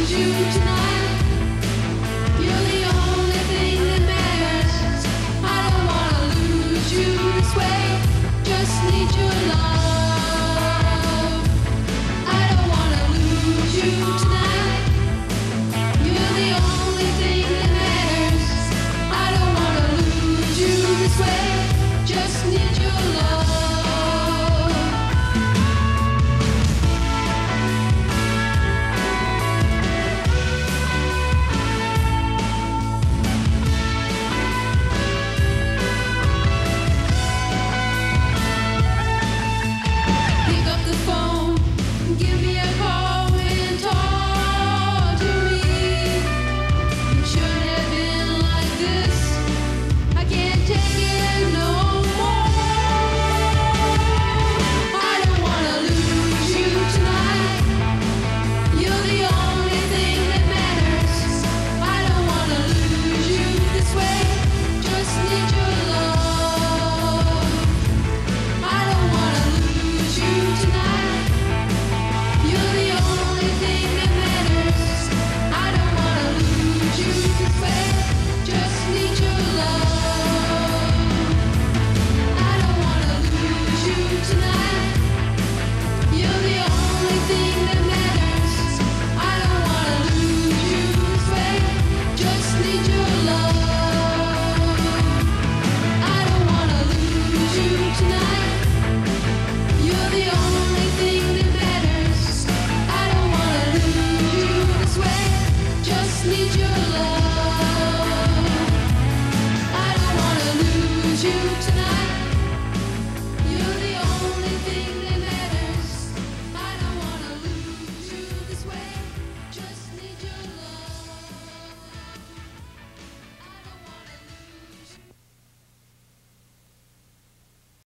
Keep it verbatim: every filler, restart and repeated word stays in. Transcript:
lose you tonight. You're the only thing that matters. I don't wanna lose you this way. Just need your love. I don't wanna lose you tonight. You're the only thing that matters. I don't wanna lose you this way. Just need your love. Pick up the phone, give me a call and talk to me. It shouldn't have been like this. I can't take it no more. I don't wanna lose you tonight. You're the only thing that matters. I don't wanna lose you this way. Just need your love. I don't wanna lose you tonight. You're the only thing that matters. I don't wanna lose you this way. Just need your love. I don't wanna lose you tonight. You're the only thing that matters. I don't wanna lose you this way. Just need your love. I don't wanna lose you tonight. You're the only thing that matters. I don't wanna lose you this way. Just need your love. I don't wanna lose you tonight.